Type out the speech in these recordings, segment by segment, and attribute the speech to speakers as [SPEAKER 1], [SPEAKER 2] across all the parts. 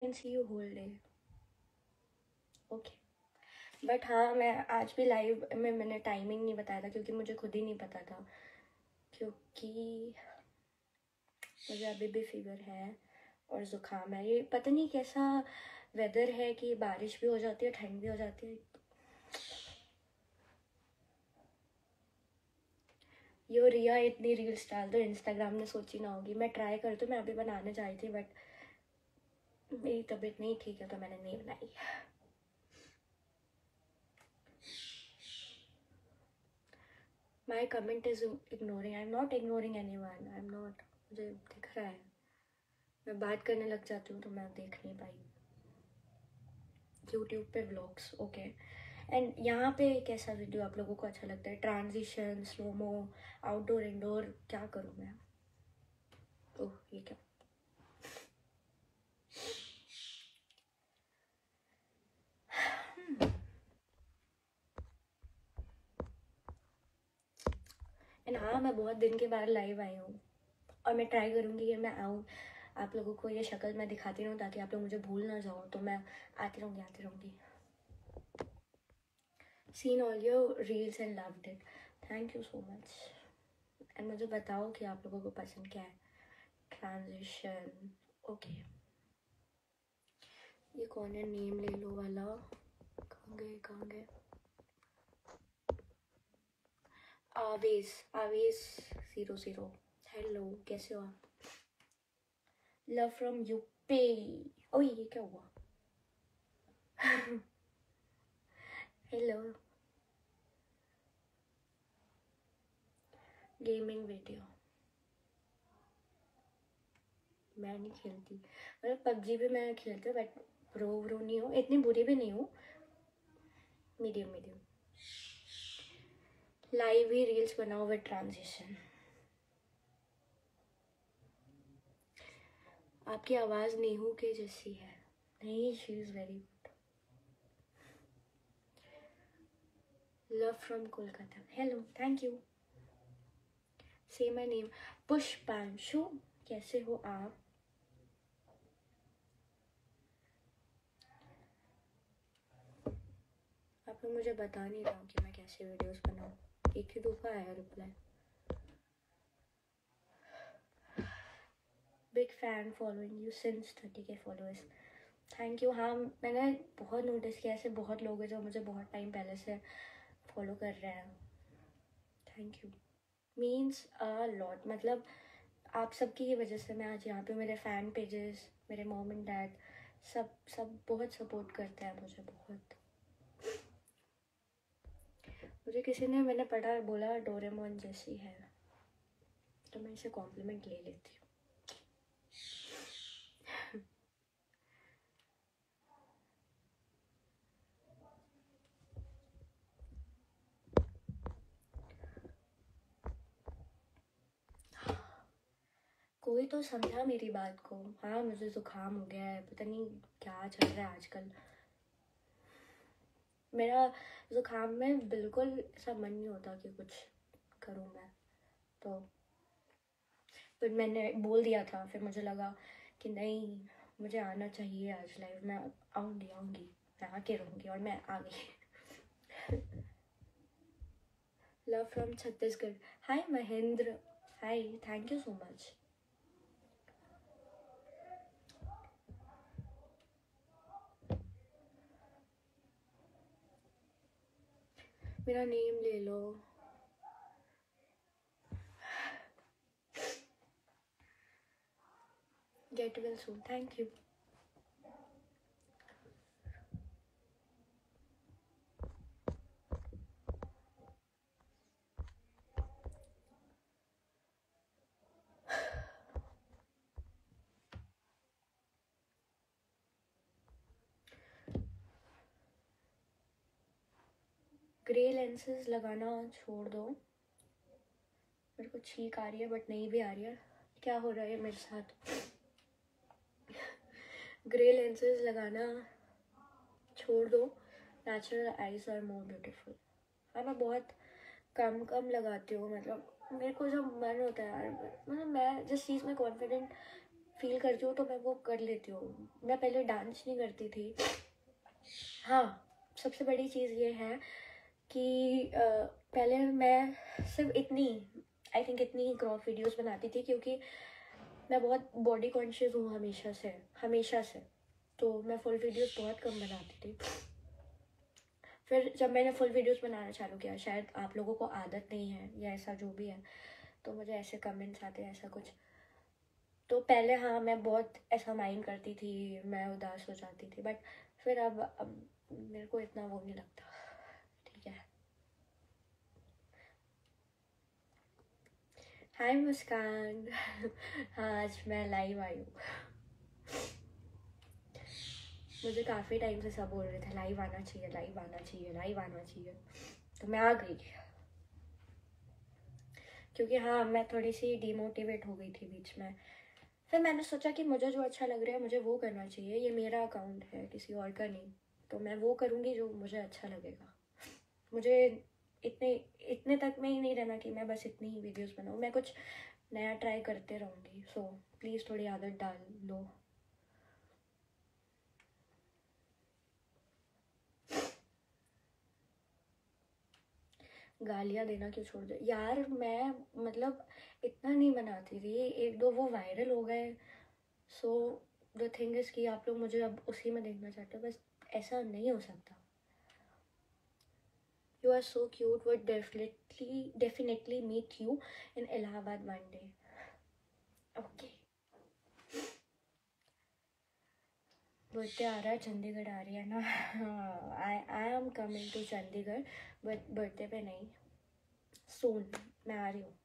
[SPEAKER 1] Can see you whole day. Okay, but हाँ, मैं आज भी लाइव में मैंने टाइमिंग नहीं बताया था क्योंकि मुझे खुद ही नहीं पता था, क्योंकि मुझे अभी भी फीवर है और ज़ुकाम है। ये पता नहीं कैसा वेदर है कि बारिश भी हो जाती है, ठंड भी हो जाती है। यो रिया इतनी रील्स डाल दो, इंस्टाग्राम ने सोची ना होगी। मैं ट्राई कर तो मैं अभी बनाने जा रही थी, बट मेरी तबीयत नहीं ठीक है तो मैंने नहीं बनाई। My comment is ignoring. I am not ignoring anyone, I am not. मुझे दिख रहा है, मैं बात करने लग जाती हूँ तो मैं देख नहीं पाई। यूट्यूब पे व्लॉग्स, ओके। एंड यहाँ पे कैसा वीडियो आप लोगों को अच्छा लगता है? ट्रांजिशन, स्लोमो, आउटडोर, इंडोर, क्या करूँ मैं? ओह, ये क्या? एंड हाँ, मैं बहुत दिन के बाद लाइव आई हूँ और मैं ट्राई करूँगी कि मैं आऊँ, आप लोगों को ये शक्ल मैं दिखाती रहूँ ताकि आप लोग मुझे भूल ना जाओ। तो मैं आती रहूँगी। Seen all your reels and loved it, thank you so much. And मुझे बताओ कि आप लोगों को पसंद क्या है। Transition, okay. ये कौन है नेम ले लो वाला? कहाँ गए? आवेश, आवेश 00। हेलो, कैसे हो आप? Love from UP. ओह, ये क्या हुआ? हेलो। गेमिंग वीडियो मैं नहीं खेलती, मतलब पबजी भी मैं खेलती हूँ बट प्रो नहीं हूँ, इतनी बुरी भी नहीं हूँ, मीडियम। लाइव ही रील्स बनाओ विद ट्रांजिशन। आपकी आवाज़ नेहू के जैसी है। नहीं, she is very good. Love from Kolkata, hello, thank you. Say my name, पुष्पांशु। कैसे हो आप? आप लोग मुझे बता नहीं रहा कि मैं कैसे वीडियोस बनाऊँ। एक ही दफ़ा आया reply. Big fan, following you since 30K followers, thank you. हाँ, मैंने बहुत नोटिस किया, ऐसे बहुत लोग हैं जो मुझे बहुत टाइम पहले से फॉलो कर रहे हैं। Thank you, means a lot. मतलब आप सबकी ही वजह से मैं आज यहाँ पे। मेरे फ़ैन पेजेस, मेरे मॉम एंड डैड, सब बहुत सपोर्ट करते हैं मुझे, बहुत। मुझे किसी ने, मैंने पढ़ा, बोला डोरेमोन जैसी है, तो मैं इसे कॉम्प्लीमेंट ले लेती हूँ। कोई तो समझा मेरी बात को। हाँ, मुझे ज़ुकाम हो गया है, पता नहीं क्या चल रहा है आजकल। मेरा ज़ुकाम में बिल्कुल ऐसा मन नहीं होता कि कुछ करूँ मैं, तो फिर मैंने बोल दिया था। फिर मुझे लगा कि नहीं, मुझे आना चाहिए आज लाइव। मैं आऊँगी, मैं आके रहूँगी, और मैं आ गई। Love from Chhattisgarh, hi Mahendra, hi, thank you so much. मेरा नेम ले लो। Get well soon, thank you. Grey lenses लगाना छोड़ दो। मेरे को छींक आ रही है बट नहीं भी आ रही है, क्या हो रहा है मेरे साथ? ग्रे लेंसेज लगाना छोड़ दो। Natural eyes are more beautiful. हाँ, मैं बहुत कम लगाती हूँ। मतलब मेरे को जब मन होता है यार, मतलब मैं जिस चीज़ में कॉन्फिडेंट फील करती हूँ तो मैं वो कर लेती हूँ। मैं पहले डांस नहीं करती थी। हाँ, सबसे बड़ी चीज़ ये है कि पहले मैं सिर्फ इतनी, आई थिंक इतनी ही क्रॉप वीडियोस बनाती थी, क्योंकि मैं बहुत बॉडी कॉन्शियस हूँ हमेशा से। तो मैं फुल वीडियोस बहुत कम बनाती थी। फिर जब मैंने फुल वीडियोस बनाना चालू किया, शायद आप लोगों को आदत नहीं है या ऐसा जो भी है, तो मुझे ऐसे कमेंट्स आते हैं ऐसा कुछ। तो पहले हाँ, मैं बहुत ऐसा माइंड करती थी, मैं उदास हो जाती थी, बट फिर अब मेरे को इतना वो नहीं लगता। ठीक है। हाय मुस्कान। हाँ, आज मैं लाइव आई हूँ। मुझे काफ़ी टाइम से सब बोल रहे थे लाइव आना चाहिए, लाइव आना चाहिए, लाइव आना चाहिए, तो मैं आ गई। क्योंकि हाँ, मैं थोड़ी सी डिमोटिवेट हो गई थी बीच में। फिर मैंने सोचा कि मुझे जो अच्छा लग रहा है मुझे वो करना चाहिए, ये मेरा अकाउंट है, किसी और का नहीं। तो मैं वो करूँगी जो मुझे अच्छा लगेगा। मुझे इतने इतने तक में ही नहीं रहना कि मैं बस इतनी ही वीडियोस बनाऊँ, मैं कुछ नया ट्राई करते रहूँगी। सो प्लीज़ थोड़ी आदत डाल लो। गालियाँ देना क्यों छोड़ दे यार, मैं मतलब इतना नहीं बनाती थी, एक दो वो वायरल हो गए। सो द थिंग इज़ कि आप लोग मुझे अब उसी में देखना चाहते हो, बस ऐसा नहीं हो सकता। You are so cute, would definitely meet you in Allahabad one day. Okay. Birthday आ रहा है, चंडीगढ़ आ रही है ना। I am coming to Chandigarh, but birthday पे नहीं, सून मैं आ रही हूँ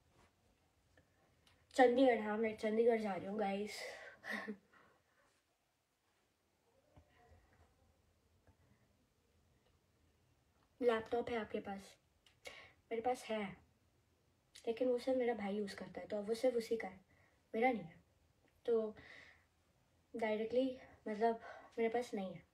[SPEAKER 1] चंडीगढ़। हाँ, मैं चंडीगढ़ जा रही हूँ गाइस। लैपटॉप है आपके पास? मेरे पास है, लेकिन वो सिर्फ मेरा भाई यूज़ करता है, तो अब वो सिर्फ उसी का है, मेरा नहीं है। तो डायरेक्टली मतलब मेरे पास नहीं है।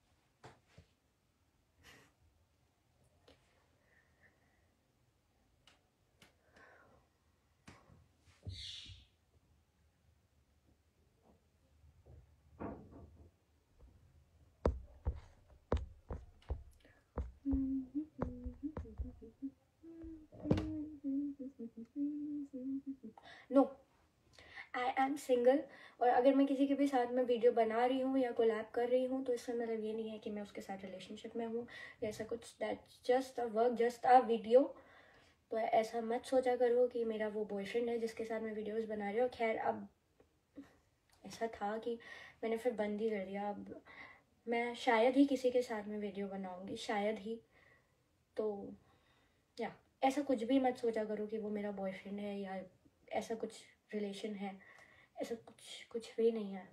[SPEAKER 1] No, I am single. और अगर मैं किसी के भी साथ में वीडियो बना रही हूँ या कोलैब कर रही हूँ, तो इसका मतलब ये नहीं है कि मैं उसके साथ रिलेशनशिप में हूँ या ऐसा कुछ। That's just a work, just a video. तो ऐसा मत सोचा करो कि मेरा वो बॉयफ्रेंड है जिसके साथ मैं वीडियोस बना रही हूँ। खैर, अब ऐसा था कि मैंने फिर बंद ही कर दिया। अब मैं शायद ही किसी के साथ में वीडियो बनाऊँगी, शायद ही। तो या ऐसा कुछ भी मत सोचा करो कि वो मेरा बॉयफ्रेंड है या ऐसा कुछ रिलेशन है, ऐसा कुछ कुछ भी नहीं है।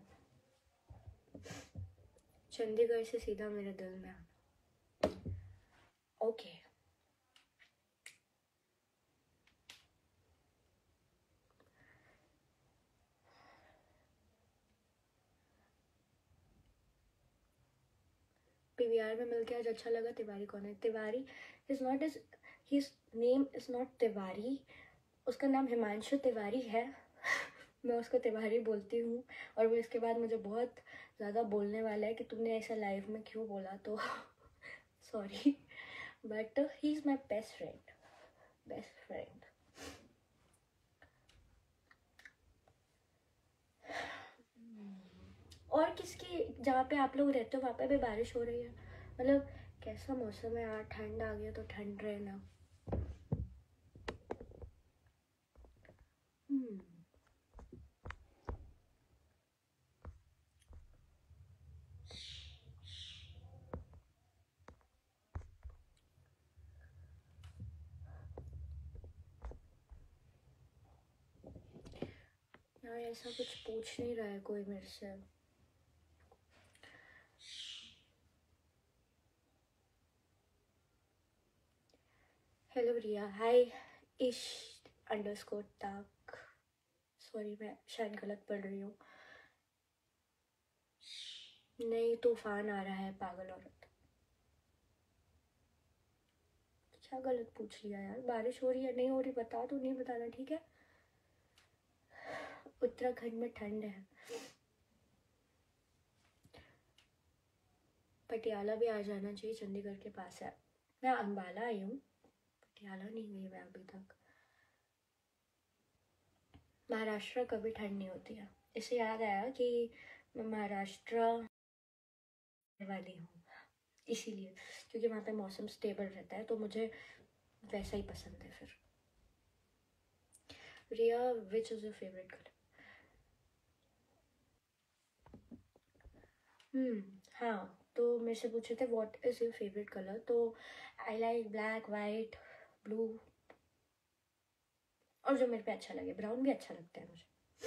[SPEAKER 1] चंडीगढ़ से सीधा मेरे दिल में आना। ओके। पीवीआर में मिलके आज अच्छा लगा। तिवारी कौन है? Tiwari is not is his name is not Tiwari, उसका नाम हिमांशु तिवारी है। मैं उसको तिवारी बोलती हूँ, और वो इसके बाद मुझे बहुत ज़्यादा बोलने वाला है कि तुमने ऐसा लाइव में क्यों बोला, तो sorry, but he is my best friend, best friend. और किसकी, जहाँ पे आप लोग रहते हो वहाँ पे भी बारिश हो रही है? मतलब कैसा मौसम है यार, ठंड आ गया तो ठंड रहे ना। यार ऐसा कुछ पूछ नहीं रहा है कोई मेरे से। हेलो रिया, हाय इश अंडरस्कोर तक। सॉरी, मैं शायद गलत पढ़ रही हूँ। नहीं, तूफान आ रहा है पागल औरत। क्या गलत पूछ लिया यार? बारिश हो रही है नहीं हो रही बता, तो नहीं बताना, ठीक है? उत्तराखंड में ठंड है। पटियाला भी आ जाना चाहिए, चंडीगढ़ के पास है। मैं अंबाला आई हूँ, पटियाला नहीं गई मैं अभी तक। महाराष्ट्र कभी ठंड नहीं होती है। इससे याद आया कि मैं महाराष्ट्र वाली हूँ, इसीलिए, क्योंकि वहाँ पे मौसम स्टेबल रहता है, तो मुझे वैसा ही पसंद है। फिर Riya, which is your favourite colour? हाँ, तो मेरे से पूछे थे what is your favourite colour, तो I like black, white, blue, और जो मेरे पे अच्छा लगे। ब्राउन भी अच्छा लगता है मुझे।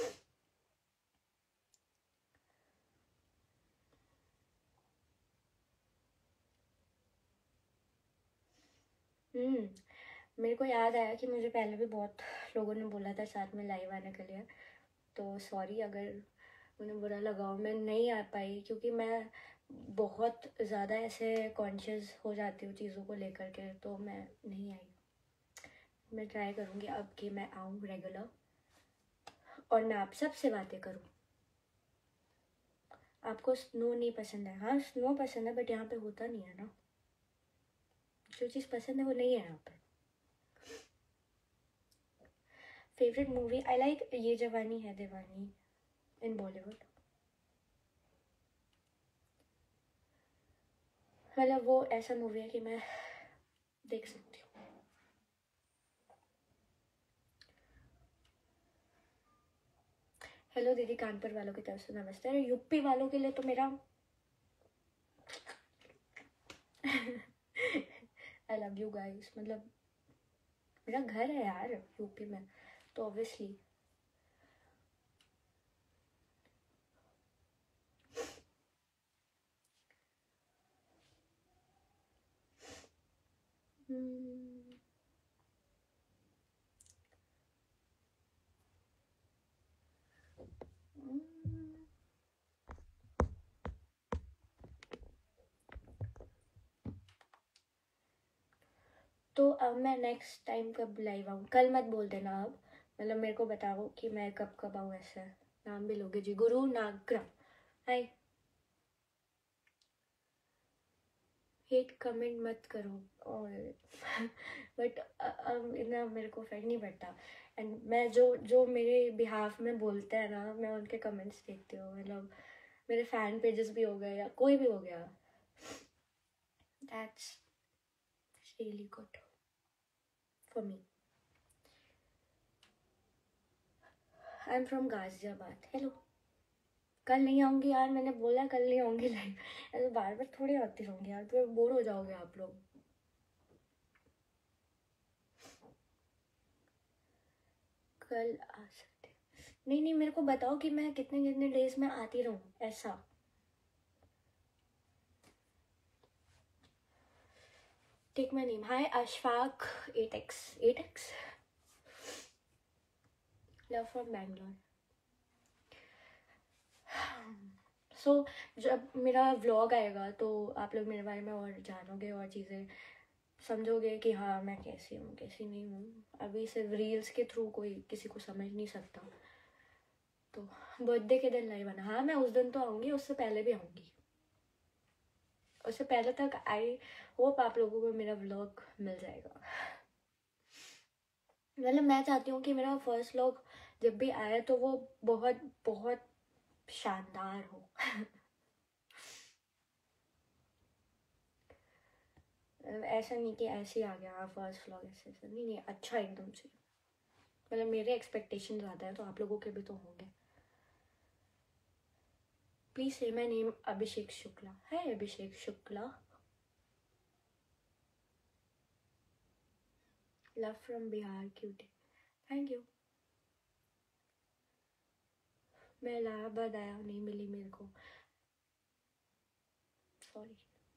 [SPEAKER 1] मेरे को याद आया कि मुझे पहले भी बहुत लोगों ने बोला था साथ में लाइव आने के लिए, तो सॉरी अगर उन्हें बुरा लगा हो। मैं नहीं आ पाई क्योंकि मैं बहुत ज़्यादा ऐसे कॉन्शियस हो जाती हूँ चीज़ों को लेकर के, तो मैं नहीं आई। मैं ट्राई करूँगी अब कि मैं आऊँ रेगुलर और मैं आप सबसे बातें करूँ। आपको स्नो नहीं पसंद है? हाँ, स्नो पसंद है, बट यहाँ पे होता नहीं है ना। जो चीज़ पसंद है वो नहीं है यहाँ पे। फेवरेट मूवी, आई लाइक ये जवानी है दीवानी इन बॉलीवुड। मतलब वो ऐसा मूवी है कि मैं देख सकती हूँ। हेलो दीदी, कानपुर वालों की तरफ से नमस्ते। अरे यूपी वालों के लिए तो मेरा आई लव यू गाइस। मतलब मेरा घर है यार यूपी में, तो ऑब्वियसली। तो अब मैं नेक्स्ट टाइम कब लाइव आऊँ? कल मत बोल देना अब, मतलब मेरे को बताओ कि मैं कब कब आऊँ। ऐसा नाम भी लोगे जी? गुरु नागरा, हाय। हेट कमेंट मत करो, और बट अब इतना मेरे को फर्क नहीं पड़ता। एंड मैं जो मेरे बिहाफ में बोलते हैं ना, मैं उनके कमेंट्स देखती हूँ। मतलब मेरे फैन पेजेस भी हो गए या कोई भी हो गया, that's really good for me. I am from Ghaziabad. Hello. कल नहीं आऊँगी यार, मैंने बोला कल नहीं आऊँगी लाइव। ऐसे बार बार थोड़ी आती रहूँगी यार, फिर बोर हो जाओगे आप लोग। कल आ सकते? नहीं नहीं, मेरे को बताओ कि मैं कितने कितने डेज में आती रहूँ ऐसा। Take my name. Hi Ashfaq 8x 8x। Love from Bangalore. So जब मेरा व्लॉग आएगा तो आप लोग मेरे बारे में और जानोगे और चीज़ें समझोगे कि हाँ मैं कैसी हूँ कैसी नहीं हूँ। अभी सिर्फ रील्स के थ्रू कोई किसी को समझ नहीं सकता। तो बर्थडे के दिन लाइव आना। हाँ मैं उस दिन तो आऊँगी, उससे पहले भी आऊँगी। उससे पहले तक आई होप आप लोगों को मेरा व्लॉग मिल जाएगा। मतलब मैं चाहती हूँ कि मेरा फर्स्ट व्लॉग जब भी आए तो वो बहुत बहुत शानदार हो। ऐसा नहीं कि ऐसे ही आ गया फर्स्ट व्लॉग, ऐसे ऐसा नहीं नहीं, अच्छा एकदम से। मतलब मेरे एक्सपेक्टेशन ज़्यादा है, तो आप लोगों के भी तो होंगे। प्लीज से माई नेम अभिषेक शुक्ला। है Abhishek Shukla. Love from Bihar cutie, thank you. मैं इलाहाबाद आया, नहीं मिली मेरे को, सॉरी।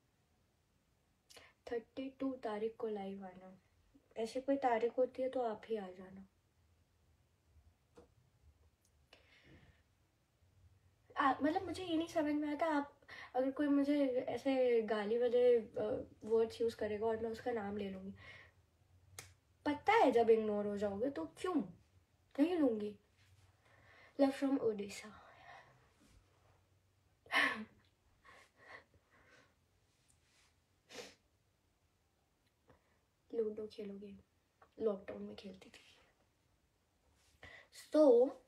[SPEAKER 1] 32 तारीख को लाइव आना। ऐसे कोई तारीख होती है तो आप ही आ जाना। मतलब मुझे ये नहीं समझ में आता, आप अगर कोई मुझे ऐसे गाली वाले वर्ड्स यूज़ करेगा और मैं उसका नाम ले लूँगी, पता है जब इग्नोर हो जाओगे तो क्यों नहीं लूँगी। Love from Odisha. लूडो खेलोगे? लॉकडाउन में खेलती थी। तो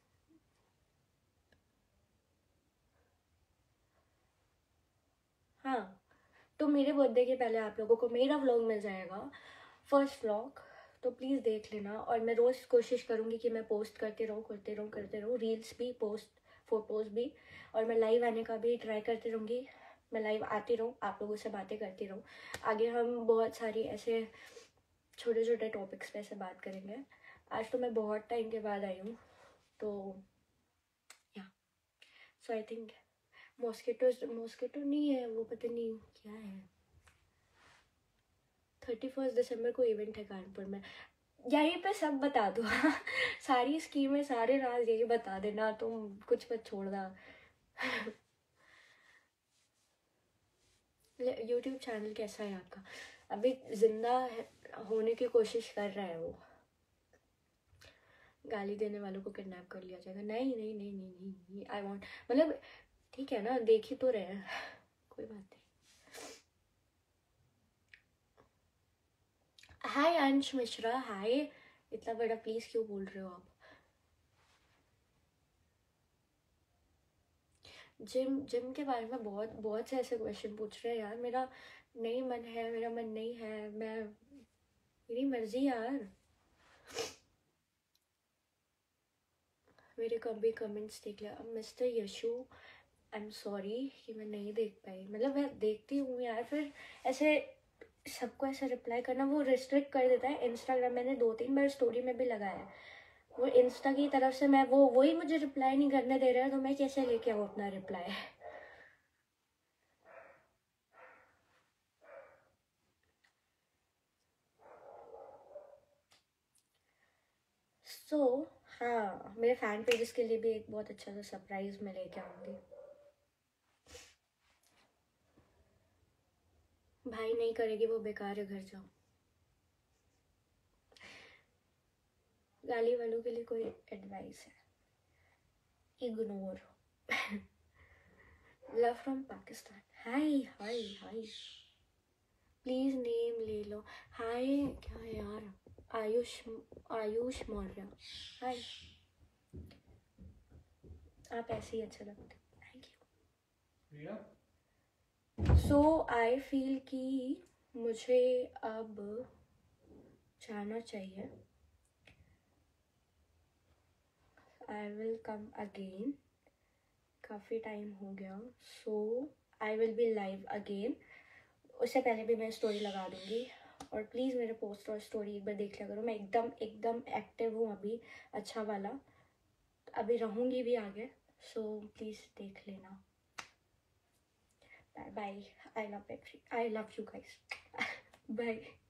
[SPEAKER 1] हाँ, तो मेरे बर्थडे के पहले आप लोगों को मेरा व्लॉग मिल जाएगा, फर्स्ट व्लॉग। तो प्लीज़ देख लेना। और मैं रोज़ कोशिश करूँगी कि मैं पोस्ट करते रहूँ रील्स भी, पोस्ट फोटोज़ भी। और मैं लाइव आने का भी ट्राई करती रहूँगी। मैं लाइव आती रहूँ, आप लोगों से बातें करती रहूँ। आगे हम बहुत सारी ऐसे छोटे छोटे टॉपिक्स पे ऐसे बात करेंगे। आज तो मैं बहुत टाइम के बाद आई हूँ, तो या सो आई थिंक मॉस्किटो नहीं है वो, पता नहीं क्या है। 31 दिसंबर को इवेंट है कानपुर में। यहीं पे सब बता दो। सारी स्कीमें, सारे राज यही बता देना, तुम कुछ मत छोड़ना। यूट्यूब चैनल कैसा है आपका? अभी जिंदा होने की कोशिश कर रहा है वो। गाली देने वालों को किडनैप कर लिया जाएगा? नहीं नहीं नहीं नहीं नहीं, नहीं आई वॉन्ट, मतलब ठीक है ना, देख ही तो रहे हैं। कोई बात नहीं। हाय अंश मिश्रा, हाय। इतना बड़ा प्लीज क्यों बोल रहे हो आप? जिम के बारे में बहुत बहुत से ऐसे क्वेश्चन पूछ रहे हैं यार। मेरा नहीं मन है, मेरा मन नहीं है, मैं, मेरी मर्जी यार। मेरे कभी कमेंट्स देख लिया mister Yashu, I am sorry कि मैं नहीं देख पाई। मतलब मैं देखती हूँ यार, फिर ऐसे सबको ऐसे रिप्लाई करना वो रिस्ट्रिक्ट कर देता है इंस्टाग्राम। मैंने 2-3 बार स्टोरी में भी लगाया है, वो इंस्टा की तरफ से मैं वही मुझे रिप्लाई नहीं करने दे रहा है, तो मैं कैसे लेके आऊँ अपना रिप्लाई? सो हाँ, मेरे फैन पेजेस के लिए भी एक बहुत अच्छा सा सरप्राइज मैं लेके आऊँगी। भाई नहीं करेगी वो, बेकार है, घर जाओ। गाली वालों के लिए कोई एडवाइस है? Ignore. Love from Pakistan. Hi hi hi, please name ले लो। हाय क्या यार, आयुष, आयुष मौर्य, हाय। आप ऐसे ही अच्छे लगते, thank you. So I feel कि मुझे अब जाना चाहिए। आई विल कम अगेन, काफ़ी टाइम हो गया। So I will be live again. उससे पहले भी मैं स्टोरी लगा दूँगी, और प्लीज़ मेरे पोस्ट और स्टोरी एक बार देख लिया करो। मैं एकदम एकदम एक्टिव हूँ अभी, अच्छा वाला, अभी रहूँगी भी आगे। सो प्लीज़ देख लेना। Bye bye, I love you guys. Bye.